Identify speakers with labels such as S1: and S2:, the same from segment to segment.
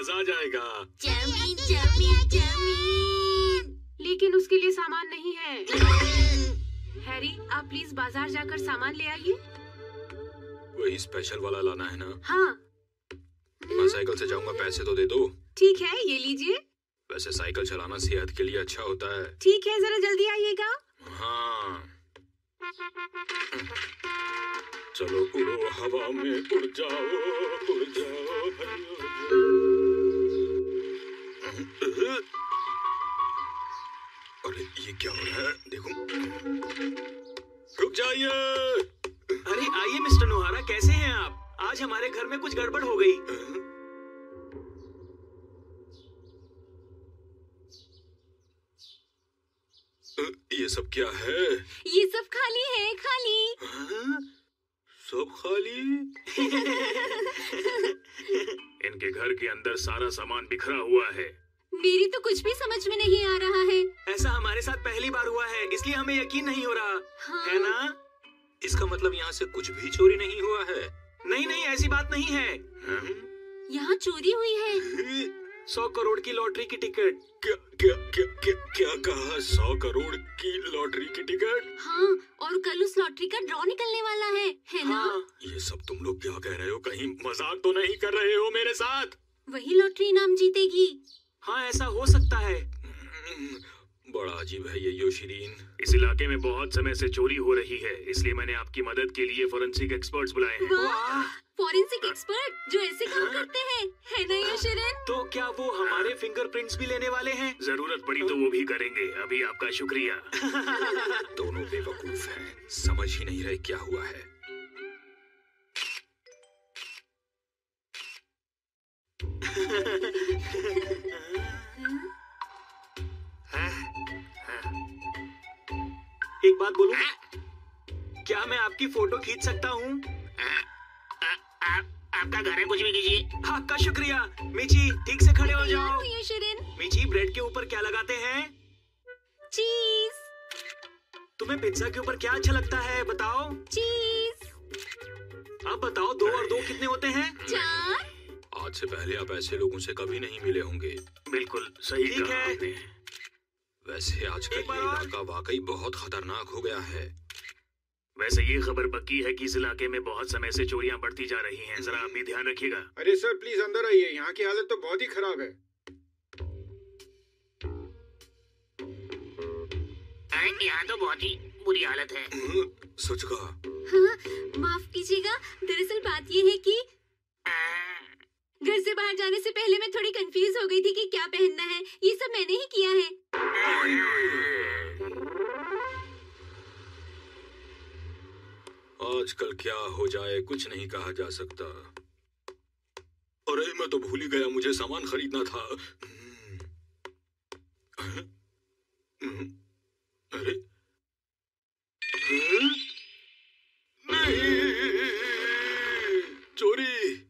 S1: मजा आ जाएगा।
S2: Chowmein chowmein chowmein.
S3: लेकिन उसके लिए सामान नहीं है। हैरी, आप प्लीज बाजार जाकर सामान ले आइए।
S1: वही स्पेशल वाला लाना है ना?
S3: हाँ।
S1: मैं साइकिल से जाऊंगा, पैसे तो दे दो।
S3: ठीक है, ये लीजिए।
S1: वैसे साइकिल चलाना सेहत के लिए अच्छा होता है।
S3: ठीक है, जरा जल्दी आइएगा।
S1: हाँ। चलो उड़ो हवा में, उड़ जाओ अरे ये क्या हो रहा है? देखो, रुक जाइए।
S4: अरे आइए मिस्टर नोहारा, कैसे हैं आप? आज हमारे घर में कुछ गड़बड़ हो गई।
S1: ये सब क्या है?
S3: ये सब खाली है, खाली।
S1: हाँ? सब खाली? इनके घर के अंदर सारा सामान बिखरा हुआ है।
S3: मेरी तो कुछ भी समझ में नहीं आ रहा है।
S4: ऐसा हमारे साथ पहली बार हुआ है, इसलिए हमें यकीन नहीं हो रहा।
S3: हाँ।
S4: है ना?
S1: इसका मतलब यहाँ से कुछ भी चोरी नहीं हुआ है?
S4: नहीं नहीं, ऐसी बात नहीं है।
S3: यहाँ चोरी हुई है।
S4: 100 करोड़ की लॉटरी की टिकट।
S1: क्या क्या क्या क्या क्या कहा? 100 करोड़ की लॉटरी की टिकट?
S3: हाँ, और कल उस लॉटरी का ड्रॉ निकलने वाला है ना?
S4: हाँ।
S1: ये सब तुम लोग क्या कह रहे हो? कहीं मजाक तो नहीं कर रहे हो मेरे साथ?
S3: वही लॉटरी इनाम जीतेगी।
S4: हाँ, ऐसा हो सकता है।
S1: बड़ा अजीब है ये योशिरीन। इस इलाके में बहुत समय से चोरी हो रही है, इसलिए मैंने आपकी मदद के लिए फोरेंसिक एक्सपर्ट्स बुलाए हैं।
S4: वाह!
S3: फॉरेंसिक एक्सपर्ट जो ऐसे काम करते हैं, है ना योशिरीन?
S4: तो क्या वो हमारे फिंगरप्रिंट्स भी लेने वाले हैं?
S1: जरूरत पड़ी तो वो भी करेंगे। अभी आपका शुक्रिया। दोनों बेवकूफ हैं, समझ ही नहीं रहे क्या हुआ है।
S4: एक बात बोलूं? क्या मैं आपकी फोटो खींच सकता हूँ?
S2: आपका घर है, कुछ भी कीजिए।
S4: आपका शुक्रिया। मिची, ठीक से खड़े हो जाओ।
S3: योशिरीन,
S4: मिची, ब्रेड के ऊपर क्या लगाते हैं?
S3: चीज।
S4: तुम्हें पिज्जा के ऊपर क्या अच्छा लगता है, बताओ?
S3: चीज।
S4: अब बताओ, 2 और 2 कितने होते हैं?
S3: 4।
S1: आज से पहले आप ऐसे लोगों से कभी नहीं मिले होंगे। बिल्कुल सही
S4: ठीक
S1: कहा
S4: है।
S1: आपने। वैसे आजकल
S4: एक बार
S1: ये
S4: और।
S1: इलाका वाकई बहुत खतरनाक हो गया है। वैसे ये खबर पक्की है कि इस इलाके में बहुत समय से चोरियां बढ़ती जा रही हैं। जरा आप भी ध्यान रखिएगा।
S5: अरे सर प्लीज अंदर आइए, यहाँ की हालत तो बहुत ही खराब है।
S2: यहाँ तो बहुत ही बुरी हालत है।
S1: सच कहा।
S3: हाँ, माफ कीजिएगा, दरअसल बात ये है कि घर से बाहर जाने से पहले मैं थोड़ी कंफ्यूज हो गई थी कि क्या पहनना है। ये सब मैंने ही किया है।
S1: आजकल क्या हो जाए कुछ नहीं कहा जा सकता। अरे मैं तो भूल ही गया, मुझे सामान खरीदना था। अरे नहीं, चोरी।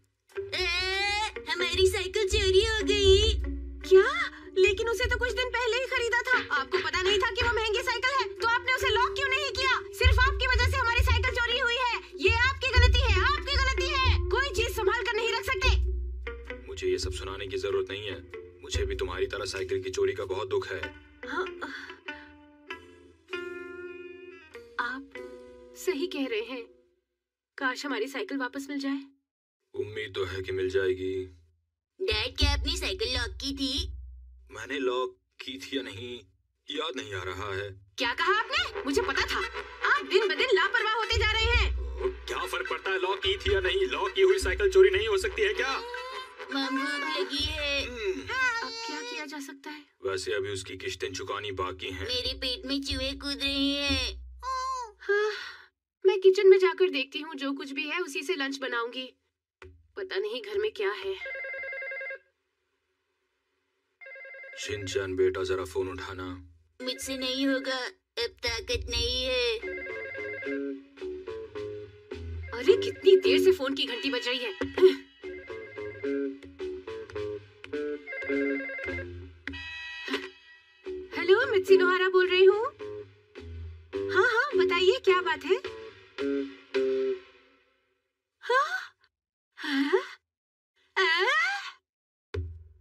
S3: हमारी साइकिल चोरी हो गई। क्या? लेकिन उसे तो कुछ दिन पहले ही खरीदा था। आपको पता नहीं था कि वो महंगी साइकिल है, तो आपने उसे लॉक क्यों नहीं किया? सिर्फ आपकी वजह से हमारी साइकिल चोरी हुई है। ये आपकी गलती है, आपकी गलती है। कोई चीज संभाल कर नहीं रख सकते।
S1: मुझे ये सब सुनाने की जरूरत नहीं है। मुझे भी तुम्हारी तरह साइकिल की चोरी का बहुत दुख है।
S3: हाँ, आप सही कह रहे हैं। काश हमारी साइकिल वापस मिल जाए।
S1: उम्मीद तो है कि मिल जाएगी।
S2: डैड, क्या अपनी साइकिल लॉक की थी?
S1: मैंने लॉक की थी या नहीं याद नहीं आ रहा है।
S3: क्या कहा आपने? मुझे पता था। आप दिन ब दिन लापरवाह होते जा रहे हैं।
S1: क्या फर्क पड़ता है लॉक की थी या नहीं? लॉक की हुई साइकिल चोरी नहीं हो सकती है क्या?
S2: मम्मी भूख लगी है।
S3: अब क्या किया जा सकता है?
S1: वैसे अभी उसकी किश्तें चुकानी बाकी हैं।
S2: मेरे पेट में चूहे कूद रहे हैं।
S3: हाँ, मैं किचन में जाकर देखती हूँ। जो कुछ भी है उसी से लंच बनाऊंगी। पता नहीं घर में क्या है।
S1: शिनचैन बेटा, जरा फोन उठाना।
S2: मुझसे नहीं होगा, अब ताकत नहीं है।
S3: अरे कितनी देर से फोन की घंटी बज रही है। हेलो, मित्सी नोहारा बोल रही हूँ। हाँ हाँ, बताइए क्या बात है? हाँ? हाँ?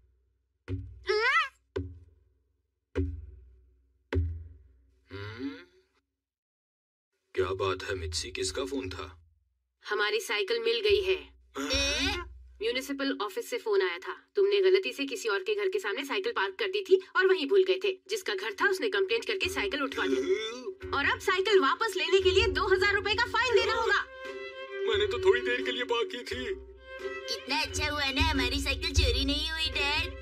S1: बात है मित्सी, किसका फोन था?
S3: हमारी साइकिल मिल गई है। म्यूनिसिपल ऑफिस से फोन आया था। तुमने गलती से किसी और के घर के सामने साइकिल पार्क कर दी थी और वहीं भूल गए थे। जिसका घर था उसने कंप्लेंट करके साइकिल उठवा दी और अब साइकिल वापस लेने के लिए 2000 रुपए का फाइन देना होगा।
S1: मैंने तो थोड़ी देर के लिए बात की थी।
S2: कितना अच्छा हुआ ना हमारी साइकिल चोरी नहीं हुई डैड।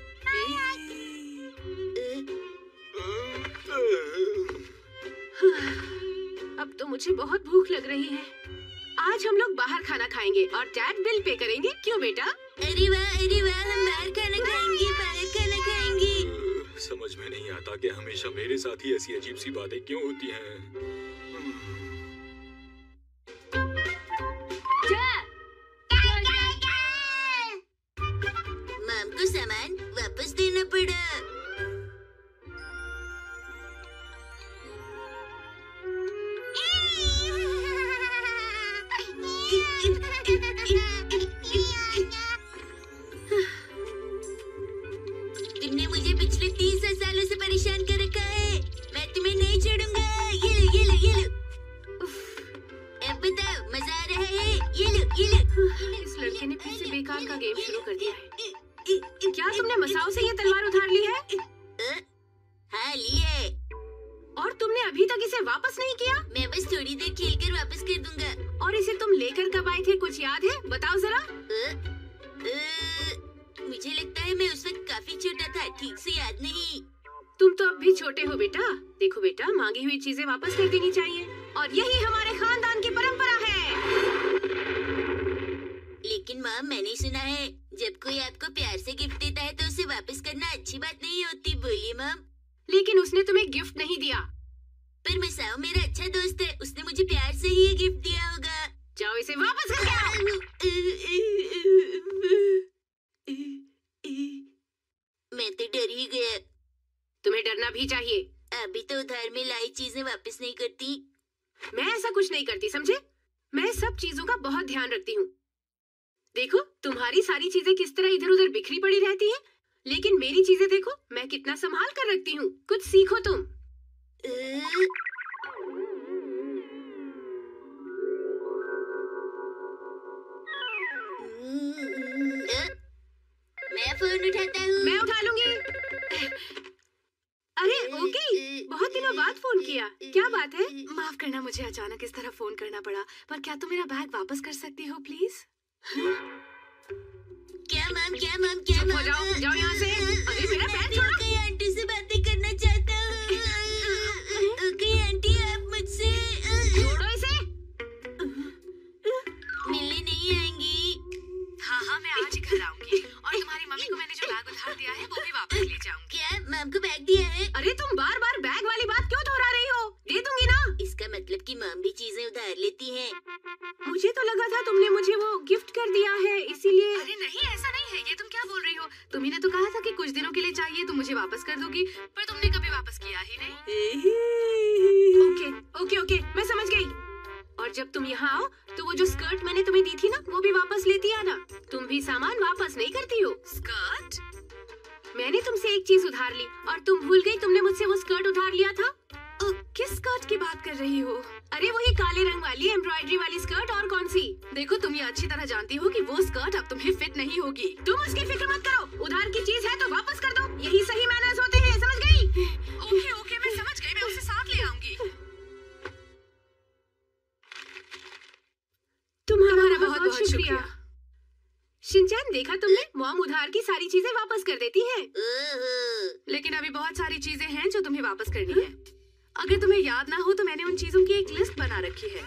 S3: अब तो मुझे बहुत भूख लग रही है। आज हम लोग बाहर खाना खाएंगे और डैड बिल पे करेंगे। क्यों बेटा?
S2: अरे वाह हम बाहर खाना खाएंगे, बाहर खाना खाएंगे।
S1: समझ में नहीं आता कि हमेशा मेरे साथ ही ऐसी अजीब सी बातें क्यों होती हैं।
S2: मॉम को सामान वापस देना पड़ा। तुमने मुझे पिछले 30 सालों से परेशान कर रखा है। मैं तुम्हें नहीं छोड़ूंगा। ये लो। अब बताओ मजा आ रहा है? ये लो।
S3: इस लड़के ने फिर से बेकार का गेम शुरू कर दिया है। क्या तुमने मसाओ से ये तलवार उधार ली है?
S2: हाँ ली है।
S3: और तुमने अभी तक इसे वापस नहीं किया?
S2: मैं बस थोड़ी देर खेलकर वापस कर दूंगा।
S3: और इसे तुम लेकर कब आए थे, कुछ याद है? बताओ जरा।
S2: मुझे लगता है मैं उस वक्त काफी छोटा था, ठीक से याद नहीं।
S3: तुम तो अब भी छोटे हो बेटा। देखो बेटा, मांगी हुई चीजें वापस कर देनी चाहिए और यही हमारे खानदान की परंपरा है।
S2: लेकिन माँ, मैंने सुना है जब कोई आपको प्यार से गिफ्ट देता है तो उसे वापस करना अच्छी बात नहीं होती। बोलिए माँ।
S3: लेकिन उसने तुम्हें गिफ्ट नहीं दिया।
S2: पर मसाओ मेरा अच्छा दोस्त है, उसने मुझे प्यार से ही ये गिफ्ट दिया होगा।
S3: जाओ इसे वापस करके आओ।
S2: मैं तो डर ही गया।
S3: तुम्हें डरना भी चाहिए।
S2: अभी तो उधार में लाई चीजें वापस नहीं करती।
S3: मैं ऐसा कुछ नहीं करती, समझे? मैं सब चीजों का बहुत ध्यान रखती हूँ। देखो, तुम्हारी सारी चीजें किस तरह इधर उधर बिखरी पड़ी रहती हैं, लेकिन मेरी चीजें देखो, मैं कितना संभाल कर रखती हूँ। कुछ सीखो तुम।
S2: मैं फोन उठाता हूँ।
S3: मैं उठा लूंगी। अरे ओके, बहुत दिनों बाद फोन किया। क्या बात है? माफ करना, मुझे अचानक इस तरह फोन करना पड़ा, पर क्या तुम मेरा बैग वापस कर सकती हो प्लीज?
S2: क्या मैम?
S3: चुप हो जाओ, जाओ यहाँ से। अरे मेरा पैर छोड़ो।
S2: ओके आंटी से बातें करना चाहता हूँ। ओके आंटी, आप मुझसे
S3: छोड़ो इसे।
S2: मिलने नहीं आएंगी?
S3: हाँ, मैं आज ही घर आऊंगी और तुम्हारी मम्मी को मैंने जो बैग उधार दिया है वो भी वापस ले जाऊंगी।
S2: क्या मैम को बैग दिया है?
S3: अरे तुम बार बार बैग वाली बात क्यों दोहरा रही हो? दे दूंगी ना।
S2: इसका मतलब कि मम भी चीजें उधार लेती हैं।
S3: मुझे तो लगा था तुमने मुझे वो गिफ्ट कर दिया है, इसीलिए।
S6: अरे नहीं, ऐसा नहीं है। ये तुम क्या बोल रही हो? तुम्ही ने तो कहा था कि कुछ दिनों के लिए चाहिए तो मुझे वापस कर दोगी, पर तुमने कभी वापस किया ही नहीं।
S3: ओके, मैं समझ गई। और जब तुम यहाँ आओ तो वो जो स्कर्ट मैंने तुम्हें दी थी ना, वो भी वापस लेती आना। तुम भी सामान वापस नहीं करती हो।
S6: स्कर्ट?
S3: मैंने तुमसे एक चीज उधार ली और तुम भूल गई तुमने मुझसे वो स्कर्ट उधार लिया था।
S6: किस स्कर्ट की बात कर रही हो?
S3: अरे वही काले रंग वाली एम्ब्रॉयडरी वाली स्कर्ट। और कौन सी?
S6: देखो, तुम ये अच्छी तरह जानती हो कि वो स्कर्ट अब तुम्हें फिट नहीं होगी।
S3: तुम उसकी फिक्र मत करो। उधार की चीज है तो वापस कर दो। यही सही मैनर्स होते हैं, समझ गई?
S6: ओके, मैं समझ गई। मैं उसे साथ ले आऊंगी।
S3: तुम्हारा बहुत शुक्रिया। शिनचैन, देखा तुमने? मॉम उधार की सारी चीजें वापस कर देती हैं।
S6: लेकिन अभी बहुत सारी चीजें हैं जो तुम्हें वापस करनी है। अगर तुम्हें याद ना हो तो मैंने उन चीजों की एक लिस्ट बना रखी है।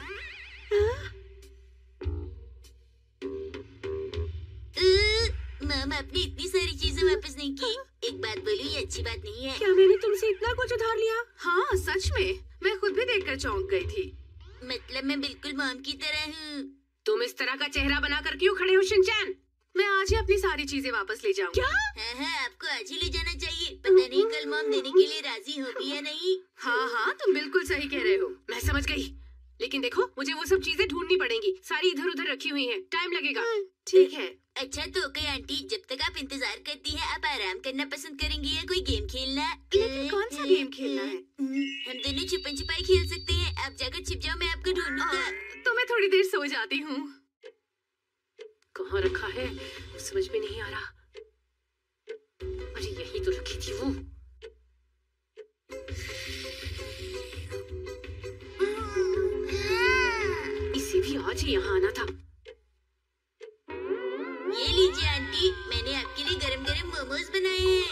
S2: मम, आपने इतनी सारी चीजें वापस नहीं की। एक बात बोलूं, ये अच्छी बात नहीं है।
S3: क्या मैंने तुमसे इतना कुछ उधार लिया?
S6: हाँ, सच में। मैं खुद भी देखकर चौंक गई थी।
S2: मतलब मैं बिल्कुल मॉम की तरह हूँ।
S3: तुम इस तरह का चेहरा बनाकर क्यों खड़े हो शिनचैन?
S6: मैं आज ही अपनी सारी चीजें वापस ले जाऊंगी।
S3: क्या?
S2: हाँ, आपको आज ही ले जाना चाहिए। पता नहीं कल मॉम देने के लिए राजी होगी या नहीं।
S6: हाँ, तुम बिल्कुल सही कह रहे हो।
S3: मैं समझ गई, लेकिन देखो, मुझे वो सब चीजें ढूंढनी पड़ेंगी। सारी इधर उधर रखी हुई हैं, टाइम लगेगा।
S6: ठीक है।
S2: अच्छा तो ओके आंटी, जब तक आप इंतजार करती हैं, आप आराम करना पसंद करेंगी या कोई गेम खेलना?
S6: लेकिन कौन सा गेम खेलना है?
S2: हम दोनों छुपन छुपाई खेल सकते हैं। आप जाकर छिप जाओ, मैं आपको ढूंढूंगी।
S6: थोड़ी देर सो जाती हूँ। कहाँ रखा है समझ में नहीं आ रहा। अरे यही तो रखी थी वो। इसे भी आज ही यहाँ आना था।
S2: ये लीजिए आंटी, मैंने आपके लिए गरम गरम मोमोज बनाए हैं।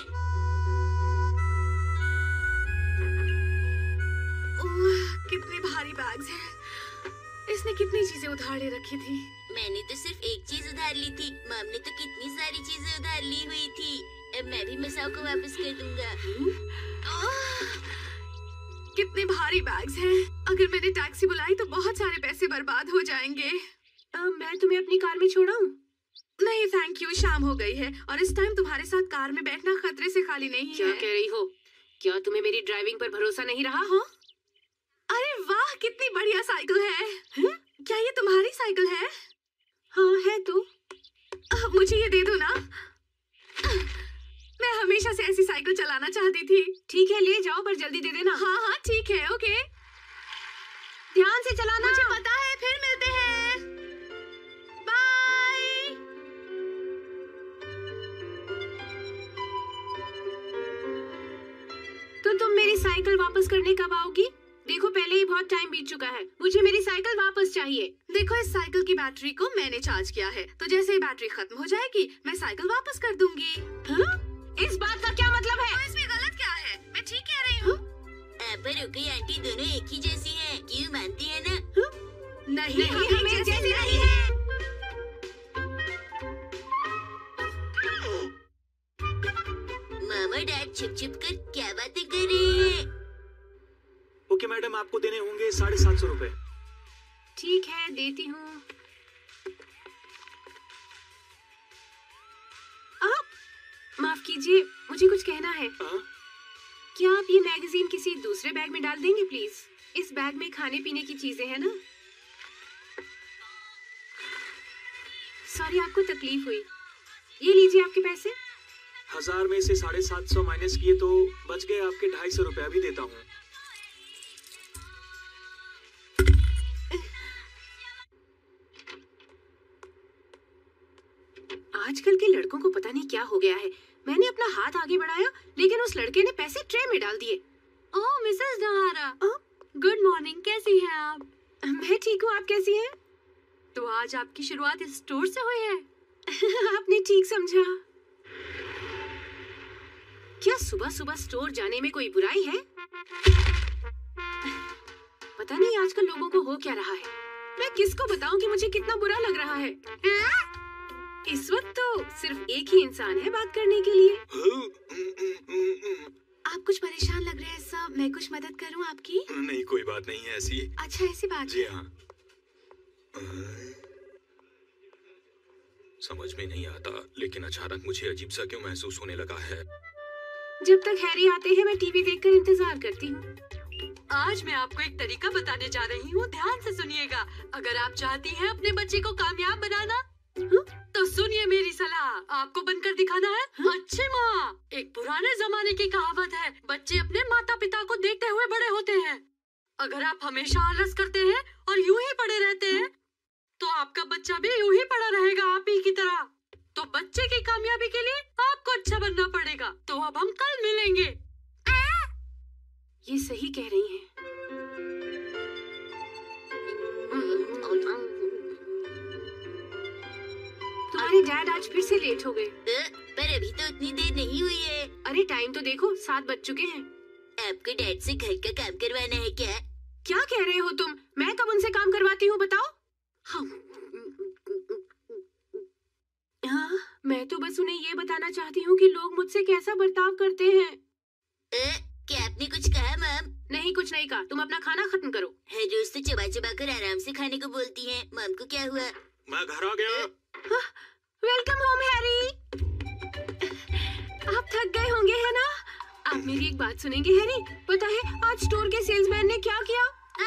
S6: ओह, कितने भारी बैग्स हैं। इसने कितनी चीजें उधार ले रखी थी।
S2: मैंने तो सिर्फ एक चीज उधार ली थी, मॉम ने तो कितनी सारी चीजें उधार ली हुई थी। अब मैं भी मसाओ को वापस कर दूंगा।
S6: कितने भारी बैग्स हैं। अगर मैंने टैक्सी बुलाई तो बहुत सारे पैसे बर्बाद हो जाएंगे।
S3: मैं तुम्हें अपनी कार में छोड़ाऊं?
S6: नहीं थैंक यू, शाम हो गई है और इस टाइम तुम्हारे साथ कार में बैठना खतरे से खाली नहीं है।
S3: क्या कह रही हो? क्या तुम्हें मेरी ड्राइविंग पर भरोसा नहीं रहा? हाँ?
S6: अरे वाह, कितनी बढ़िया साइकिल है। क्या ये तुम्हारी साइकिल है?
S3: हाँ है तो।
S6: मुझे ये दे दो ना। मैं हमेशा से ऐसी साइकिल चलाना चाहती थी।
S3: ठीक है ले जाओ, पर जल्दी दे देना।
S6: हाँ हाँ ठीक है, ओके।
S3: ध्यान से चलाना।
S6: मुझे पता है, फिर मिलते हैं। बाय।
S3: तो तुम मेरी साइकिल वापस करने कब आओगी? देखो पहले ही बहुत टाइम बीत चुका है, मुझे मेरी साइकिल वापस चाहिए।
S6: देखो इस साइकिल की बैटरी को मैंने चार्ज किया है, तो जैसे ही बैटरी खत्म हो जाएगी मैं साइकिल वापस कर दूंगी।
S3: हाँ? इस बात का क्या मतलब है?
S6: तो इसमें गलत क्या है? मैं ठीक कह रही हूँ।
S2: पर रुकी आंटी, दोनों एक ही जैसी हैं, क्यों मानती है ना?
S6: नहीं,
S3: हमें जैसी नहीं है।
S2: मामा डैड छुप छुप कर क्या बातें कर रहे हैं?
S4: ओके मैडम, आपको देने होंगे 750 रुपए।
S3: ठीक है देती हूँ। माफ कीजिए, मुझे कुछ कहना है। क्या आप ये मैगजीन किसी दूसरे बैग में डाल देंगे प्लीज? इस बैग में खाने पीने की चीजें हैं ना। सॉरी आपको तकलीफ हुई। ये लीजिए आपके पैसे।
S4: 1000 में से 750 माइनस किए तो बच गए आपके 250 रुपया भी देता हूँ।
S3: आजकल के लड़कों को पता नहीं क्या हो गया है। मैंने अपना हाथ आगे बढ़ाया लेकिन उस लड़के ने पैसे ट्रे में डाल दिए।
S6: Oh Mrs Nohara, good morning, कैसी हैं आप?
S3: मैं ठीक हूँ, आप कैसी हैं?
S6: तो आज आपकी शुरुआत इस स्टोर से हुई है?
S3: आपने ठीक समझा। क्या सुबह सुबह स्टोर जाने में कोई बुराई है? पता नहीं आजकल लोगों को हो क्या रहा है। मैं किसको बताऊं कि मुझे कितना बुरा लग रहा है। इस वक्त तो सिर्फ एक ही इंसान है बात करने के लिए।
S6: आप कुछ परेशान लग रहे हैं सब, मैं कुछ मदद करूं आपकी?
S1: नहीं कोई बात नहीं है ऐसी।
S6: अच्छा ऐसी बात
S1: जी हाँ। समझ में नहीं आता, लेकिन अचानक मुझे अजीब सा क्यों महसूस होने लगा है।
S3: जब तक हैरी आते हैं मैं टीवी देखकर इंतजार करती हूँ।
S6: आज मैं आपको एक तरीका बताने जा रही हूँ, ध्यान से सुनिएगा। अगर आप चाहती हैं अपने बच्चे को कामयाब बनाना, तो सुनिए मेरी सलाह। आपको बनकर दिखाना है। अच्छी माँ, एक पुराने जमाने की कहावत है, बच्चे अपने माता पिता को देखते हुए बड़े होते हैं। अगर आप हमेशा आलस करते हैं और यूं ही पड़े रहते हैं, तो आपका बच्चा भी यूं ही पड़ा रहेगा आप ही की तरह। तो बच्चे की कामयाबी के लिए आपको अच्छा बनना पड़ेगा। तो अब हम कल मिलेंगे।
S3: ये सही कह रही हैं। तुम्हारे डैड आज फिर से लेट हो गए।
S2: पर अभी तो उतनी देर नहीं हुई है।
S3: अरे टाइम तो देखो, 7 बज चुके हैं।
S2: आपको डैड से घर का काम करवाना है क्या?
S3: क्या कह रहे हो तुम? मैं कब उनसे काम करवाती हूँ बताओ? हाँ, मैं तो बस उन्हें ये बताना चाहती हूँ कि लोग मुझसे कैसा बर्ताव करते हैं।
S2: क्या आपने कुछ कहा मॉम?
S3: नहीं कुछ नहीं कहा, तुम अपना खाना खत्म करो।
S2: हर रोज तो चबा चबा कर आराम से खाने को बोलती हैं। मॉम को क्या हुआ?
S1: मैं घर आ गया।
S3: Welcome home Harry. आप थक गए होंगे है ना? आप मेरी एक बात सुनेंगे हैरी? पता है आज स्टोर के सेल्समैन ने क्या किया?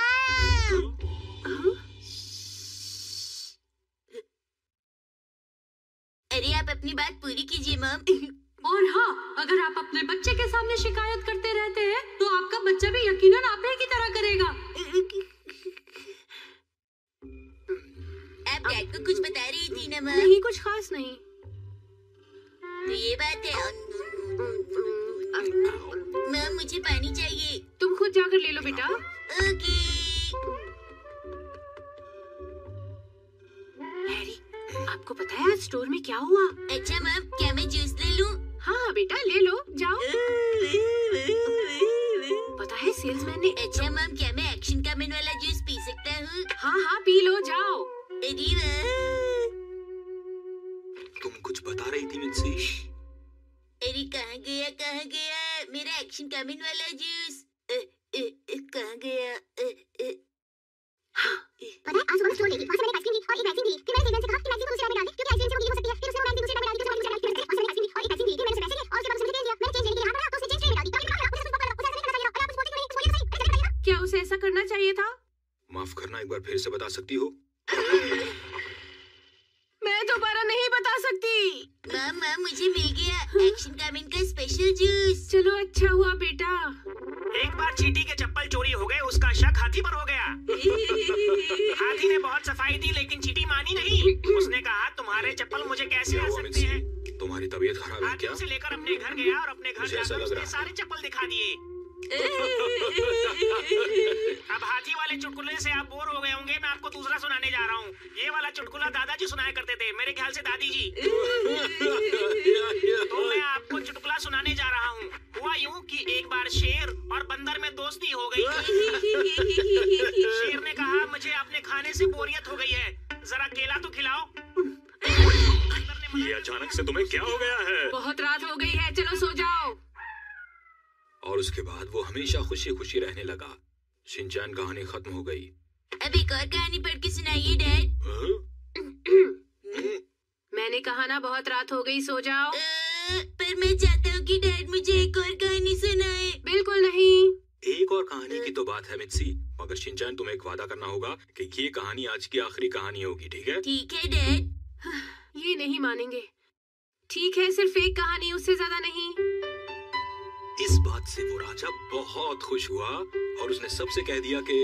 S2: अरे आप अपनी बात पूरी कीजिए मॉम।
S6: और हाँ, अगर आप अपने बच्चे के सामने शिकायत करते रहते हैं, तो आपका बच्चा भी यकीनन आप ही की तरह करेगा।
S2: माँ?
S3: नहीं, कुछ खास नहीं।
S2: तो ये बात है। माँ मुझे पानी चाहिए।
S3: तुम खुद जाकर ले लो बेटा।
S2: ओके।
S3: हैरी, आपको पता है आज स्टोर में क्या हुआ?
S2: अच्छा माँ, क्या मैं जूस ले लूँ?
S3: हाँ बेटा, ले लो, जाओ। पता है सेल्समैन ने।
S2: अच्छा मैम, क्या मैं एक्शन कामिन वाला जूस पी सकता हूँ?
S3: हाँ हाँ, पी लो, जाओ।
S2: अरे वाह।
S1: तुम कुछ बता रही थी मित्सी?
S2: अरे कहाँ गया मेरा एक्शन कामिन वाला जूस? कहाँ गया?
S7: पता है आज सुबह स्टोर गई थी, वहाँ से मैंने एक आइसक्रीम ली और एक वैक्सीन ली। फिर मैंने सेल्समैन से कहा कि वैक्सीन को दूसरे डब्बे डाल दे क्योंकि आइसक्रीम से वो गीली हो सकती है। फिर उसने वो वैक्सीन दूसरे डब्बे डाल दी क्योंकि वो दूसरे डब्बे डाल दी। वहाँ से मैंने आइसक्रीम ली और एक वैक्सीन ली। फिर मैंने उसमें पैसे दिए और उसके बाद उसने मुझे चेंज लेने के लिए हाथ बढ़ाया तो उसने चेंज ट्रे में डाल दी।
S3: क्या उसे ऐसा करना चाहिए था?
S1: माफ करना, एक बार फिर से बता सकती हो?
S3: मैं दोबारा नहीं बता सकती।
S2: माम मुझे मिल गया एक्शन कामिन का स्पेशल जूस।
S3: चलो अच्छा हुआ बेटा।
S4: एक बार चींटी के चप्पल चोरी हो गए, उसका शक हाथी पर हो गया। हाथी ने बहुत सफाई दी लेकिन चींटी मानी नहीं। उसने कहा तुम्हारे चप्पल मुझे कैसे आ सकते हैं?
S1: तुम्हारी तबीयत खराब है क्या?
S4: हाथी उसे लेकर अपने घर गया और अपने घर जाकर उसने सारे चप्पल दिखा दिए। अब हाथी वाले चुटकुले से आप बोर हो गए होंगे, मैं आपको दूसरा सुनाने जा रहा हूँ। ये वाला चुटकुला दादाजी सुनाया करते थे, मेरे ख्याल से दादी जी। तो मैं आपको चुटकुला सुनाने जा रहा हूँ। हुआ यूं कि एक बार शेर और बंदर में दोस्ती हो गई। शेर ने कहा मुझे अपने खाने से बोरियत हो गई है, जरा केला तो खिलाओ।
S1: ये अचानक से तुम्हें क्या हो गया है?
S3: बहुत रात हो गई है, चलो सो जाओ।
S1: और उसके बाद वो हमेशा खुशी खुशी रहने लगा। शिनचैन कहानी खत्म हो गई।
S2: अब एक और कहानी पढ़ के सुनाइए डैड।
S3: मैंने कहा ना बहुत रात हो गई, सो जाओ।
S2: पर मैं चाहता हूँ कि डैड मुझे एक और कहानी सुनाए।
S3: बिल्कुल नहीं।
S1: एक और कहानी की तो बात है मित्सी, मगर शिनचैन तुम्हें एक वादा करना होगा कि ये कहानी आज की आखिरी कहानी होगी, ठीक है?
S2: ठीक है डैड।
S3: ये नहीं मानेंगे। ठीक है, सिर्फ एक कहानी, उससे ज्यादा नहीं।
S1: इस बात से वो राजा बहुत खुश हुआ और उसने सबसे कह दिया कि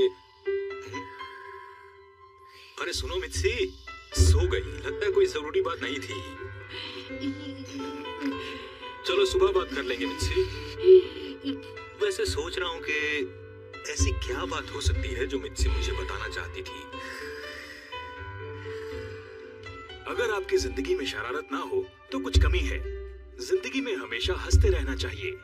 S1: अरे सुनो मित्सी, सो गई, लगता है कोई जरूरी बात नहीं थी। चलो सुबह बात कर लेंगे मित्सी। वैसे सोच रहा हूँ कि ऐसी क्या बात हो सकती है जो मित्सी मुझे बताना चाहती थी। अगर आपकी जिंदगी में शरारत ना हो तो कुछ कमी है। जिंदगी में हमेशा हंसते रहना चाहिए।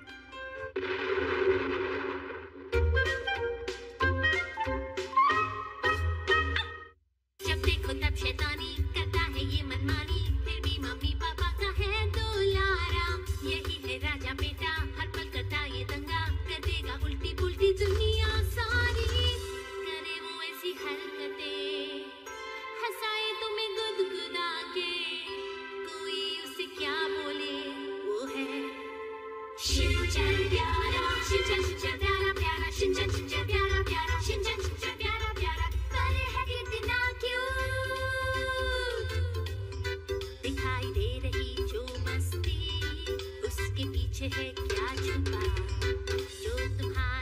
S2: जब देखो तब शैतानी करता है ये मनमानी, फिर भी मम्मी पापा का है दुलारा। यही है राजा बेटा, हर पल करता ये दंगा, कर देगा उल्टी पुल्टी दुनिया सारी। करे वो ऐसी हरकतें, हंसाए तुम्हें गुदगुदा के, कोई उसे क्या बोले, वो है शिनचैन प्यारा, शिनचैन शिनचैन प्यारा प्यारा, शिनचैन शिनचैन प्यारा प्यारा, शिनचैन शिनचैन प्यारा प्यारा। पर है कितना क्यूट, दिखाई दे रही जो मस्ती, उसके पीछे है क्या छुपा, जो तुम्हारा